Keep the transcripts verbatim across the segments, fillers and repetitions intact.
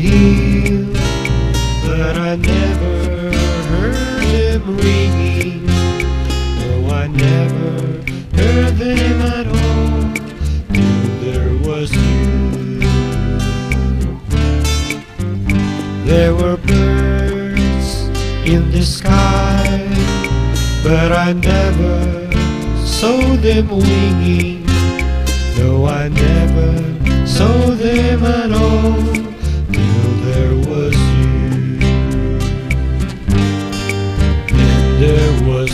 hill, but I never heard them ringing. No, I never heard them at all till there was you. There were birds in the sky, but I never saw them winging. No, I never saw them at all till there was you. And there was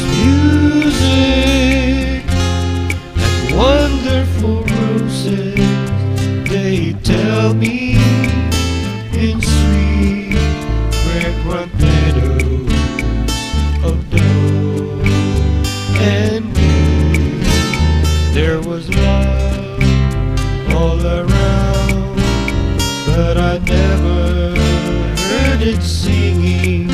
music and wonderful roses, they tell me, in sweet fragrant meadows of dough and blue. There was love all around, but I never heard it singing.